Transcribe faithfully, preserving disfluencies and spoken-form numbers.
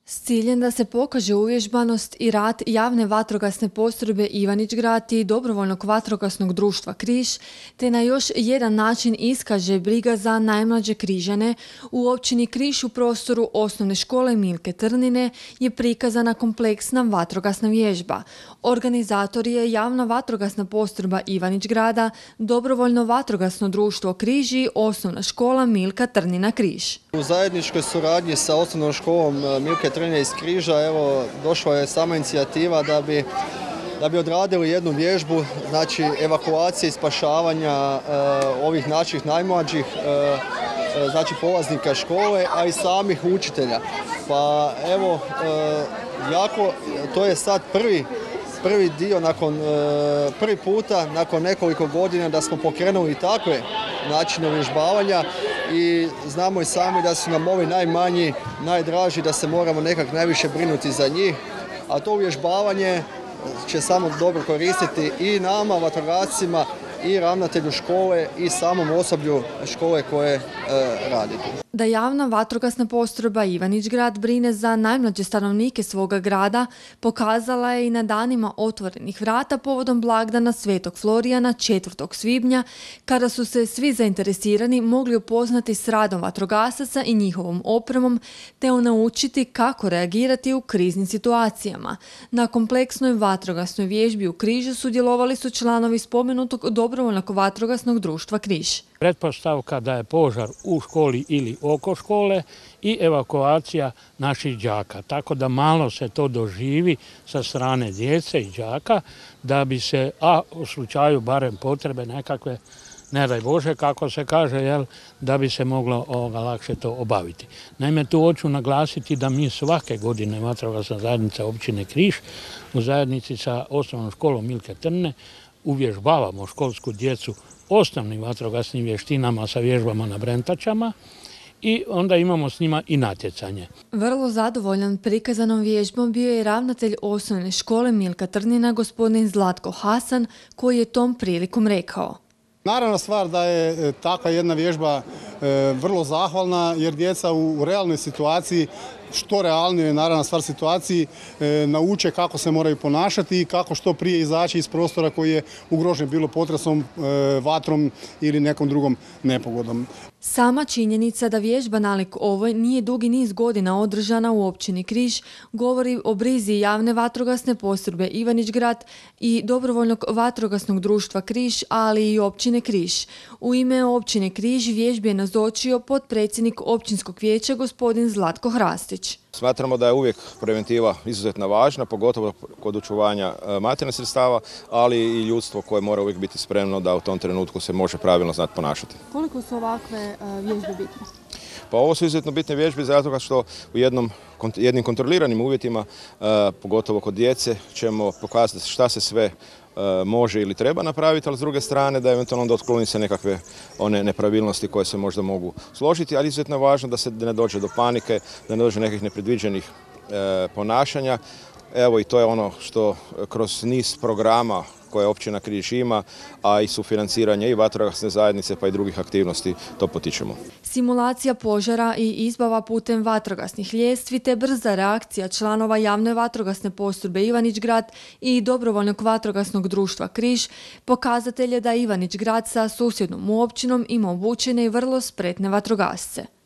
S ciljem da se pokaže uvježbanost i rad javne vatrogasne postrojbe Ivanić Grad i dobrovoljnog vatrogasnog društva Križ, te na još jedan način iskaže briga za najmlađe Križane, u općini Križ u prostoru osnovne škole Milke Trnine je prikazana kompleksna vatrogasna vježba. Organizator je javna vatrogasna postrojba Ivanić Grada, dobrovoljno vatrogasno društvo Križ i osnovna škola Milka Trnina Križ. U zajedničkoj suradnji sa osnovnom školom Milke Trnine iz Križa evo, došla je sama inicijativa da bi, da bi odradili jednu vježbu, znači evakuacije i spašavanja e, ovih naših najmlađih e, znači polaznika škole, a i samih učitelja. Pa evo, e, jako, to je sad prvi prvi dio, nakon, e, prvi puta nakon nekoliko godina da smo pokrenuli takve načine uvježbavanja i znamo i sami da su nam ovi najmanji, najdraži, da se moramo nekak najviše brinuti za njih, a to uvježbavanje će samo dobro koristiti i nama, vatrogascima, i ravnatelju škole i samom osoblju škole koje e, radi tu. Da javna vatrogasna postrojba Ivanić Grad brine za najmlađe stanovnike svoga grada pokazala je i na danima otvorenih vrata povodom blagdana Svetog Florijana četvrtog svibnja, kada su se svi zainteresirani mogli upoznati s radom vatrogasaca i njihovom opremom, te naučiti kako reagirati u kriznim situacijama. Na kompleksnoj vatrogasnoj vježbi u Križu sudjelovali su članovi spomenutog dobrovoljnog vatrogasnog društva Križ. Pretpostavka da je požar u školi ili oko škole i evakuacija naših đaka. Tako da malo se to doživi sa strane djece i đaka da bi se, a u slučaju barem potrebe nekakve, ne daj Bože kako se kaže, jel, da bi se moglo ovoga lakše to obaviti. Naime, tu hoću naglasiti da mi svake godine vatrogasna zajednica općine Križ u zajednici sa osnovnom školom Milke Trnine uvježbavamo školsku djecu osnovnim vatrogasnim vještinama sa vježbama na Brentačama i onda imamo s njima i natjecanje. Vrlo zadovoljan prikazanom vježbom bio je ravnatelj osnovne škole Milka Trnina, gospodin Zlatko Hasan, koji je tom prilikom rekao. Naravna stvar da je takva jedna vježba e, vrlo zahvalna, jer djeca u, u realnoj situaciji, što realnije je naravna stvar situaciji, e, nauče kako se moraju ponašati i kako što prije izaći iz prostora koji je ugrožen bilo potresom, e, vatrom ili nekom drugom nepogodom. Sama činjenica da vježba nalik ovoj nije dugi niz godina održana u općini Križ govori o brizi javne vatrogasne postrojbe Ivanić Grad i dobrovoljnog vatrogasnog društva Križ, ali i općine Križ. U ime općine Križ vježbi je nazočio potpredsjednik općinskog vijeća gospodin Zlatko Hrastić. Smatramo da je uvijek preventiva izuzetno važna, pogotovo kod očuvanja materijalnih sredstava, ali i ljudstvo koje mora uvijek biti spremno da u tom trenutku se može pravilno znati ponašati. Koliko su ovakve vježbe bitne? Pa ovo su izuzetno bitne vježbe zato što u jednom, jednim kontroliranim uvjetima, pogotovo kod djece, ćemo pokazati šta se sve može ili treba napraviti, ali s druge strane da eventualno da otkloni se nekakve one nepravilnosti koje se možda mogu složiti, ali izuzetno je važno da se ne dođe do panike, da ne dođe nekih nepredviđenih e, ponašanja. Evo i to je ono što kroz niz programa koje općina Križ ima, a i sufinanciranje i vatrogasne zajednice pa i drugih aktivnosti to potičemo. Simulacija požara i izbava putem vatrogasnih ljestvi te brza reakcija članova javne vatrogasne postrojbe Ivanić Grad i dobrovoljnog vatrogasnog društva Križ pokazatelj je da Ivanić Grad sa susjednom općinom ima obučene i vrlo spretne vatrogasce.